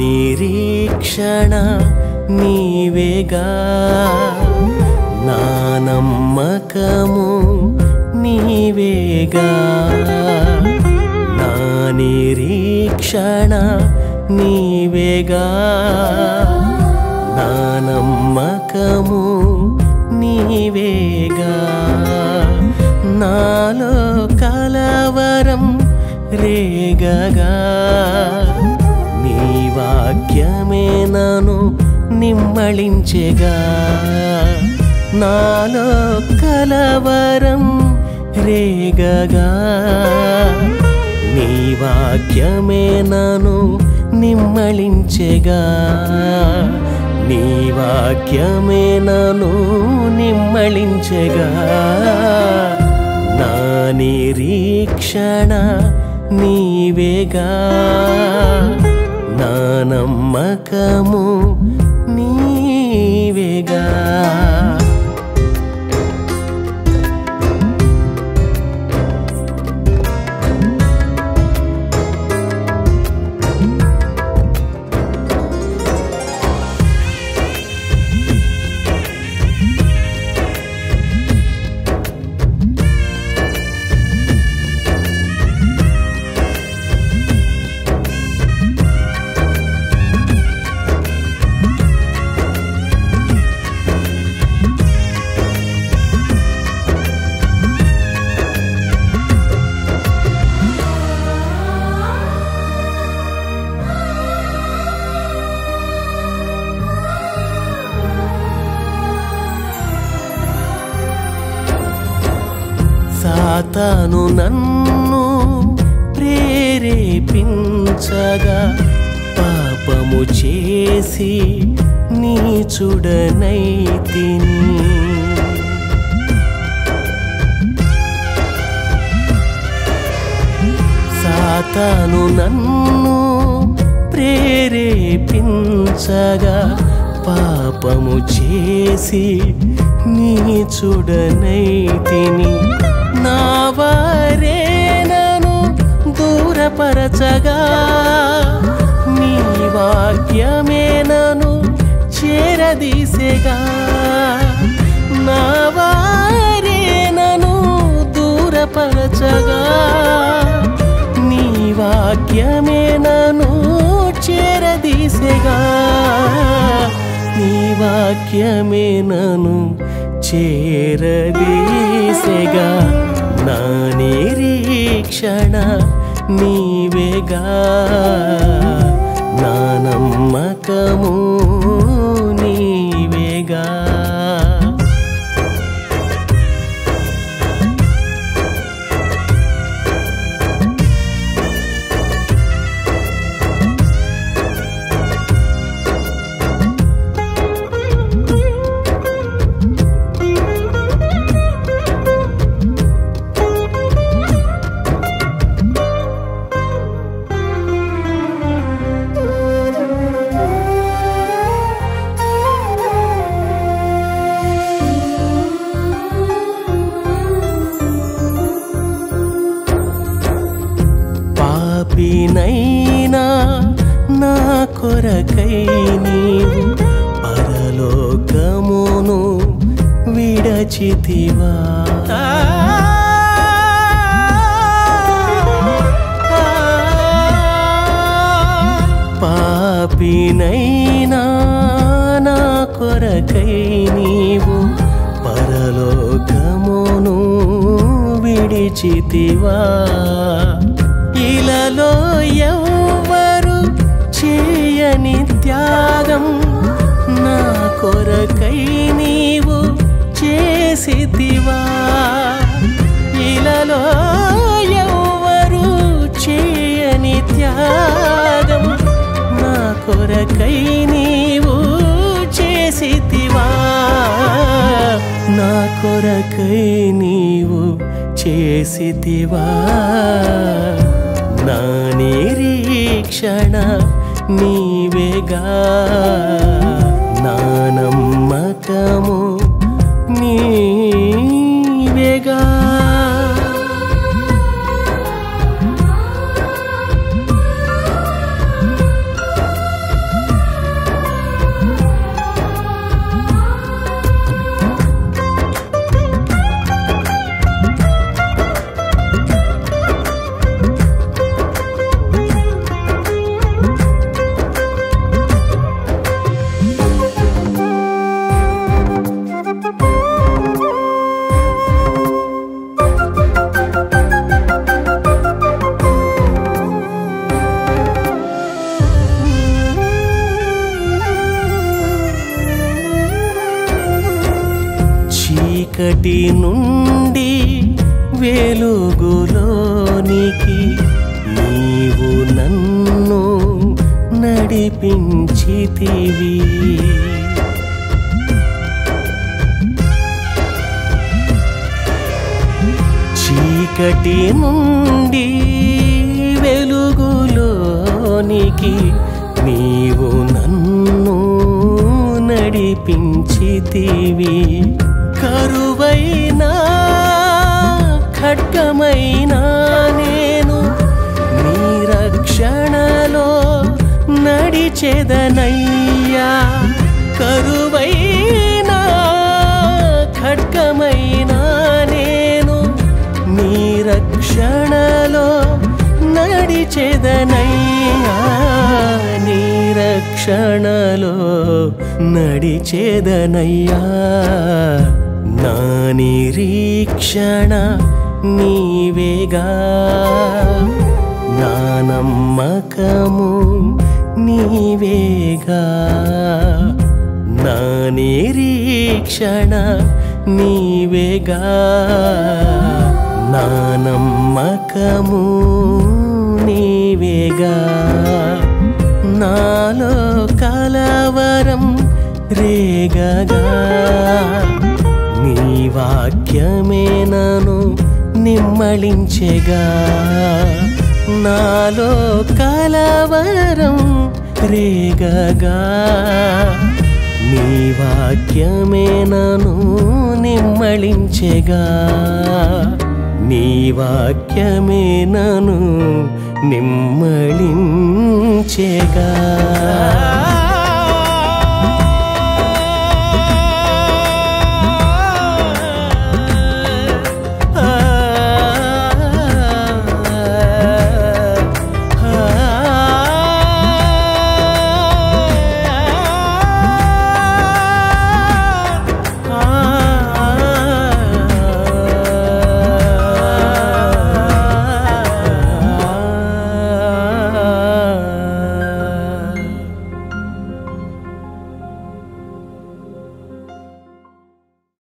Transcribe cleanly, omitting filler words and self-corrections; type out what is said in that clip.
నిరీక్షణ నీవేగా నా నమ్మకము నీవేగా నా నిరీక్షణ నీవేగా నా నమ్మకము నీవేగా నాలో కలవరం రేగగా నీ వాక్యమే నన్ను నిమ్మళించెగా నాలో కలవరం రేగగా నీ వాక్యమే నన్ను నిమ్మళించెగా నీ వాక్యమే నన్ను నిమ్మళించెగా నా నిరీక్షణ నీవేగా నా నమ్మకము నీవేగా సాతాను నన్ను ప్రేరేపించగా పాపము చేసి నీచుడనైతిని సాతాను నన్ను ప్రేరేపించగా పాపము చేసి నీచుడనైతిని నా వారే నన్ను దూరపరచగా నీ వాక్యమే నన్ను చేరదీసెగా నా వారే నన్ను దూరపరచగా నీ వాక్యమే నన్ను చేరదీసెగా నీ వాక్యమే నన్ను చేరదీసెగా నా నిరీక్షణ నీవేగా నా నమ్మకము నీవేగా పాపినైనా నా కొరకై నీవు పరలోకమును విడచితివా పాపినైనా నా కొరకై నీవు పరలోకమును విడిచితివా ఇలలో ఎవ్వరు చేయని త్యాగం నా కొరకై నీవు చేసితివా ఇలలో ఎవ్వరు చేయని త్యాగం నా కొరకై నీవు చేసితివా నా కొరకై నీవు చేసితివా నా నిరీక్షణ నీవేగా నా నమ్మకము నీవేగా చీకటి నుండి వెలుగులోనికి నీవు నన్ను నడిపించితివి చీకటి నుండి వెలుగులోనికి నీవు నన్ను నడిపించితివి కరువైనా ఖడ్గమైనా నేను నీ రక్షణలో నడిచెదనయ్యా కరువైనా ఖడ్గమైనా నేను నీ రక్షణలో నడిచెదనయ్యా నీ రక్షణలో నడిచెదనయ్యా నా నిరీక్షణ నీవేగా నా నమ్మకము నీవేగా నా నిరీక్షణ నీవేగా నా నమ్మకము నీవేగా నాలో కలవరం రేగగా నీ వాక్యమే నన్ను నిమ్మళించెగా నాలో కలవరం రేగగా నీ వాక్యమే నన్ను నిమ్మళించెగా నీ వాక్యమే నన్ను నిమ్మళించెగా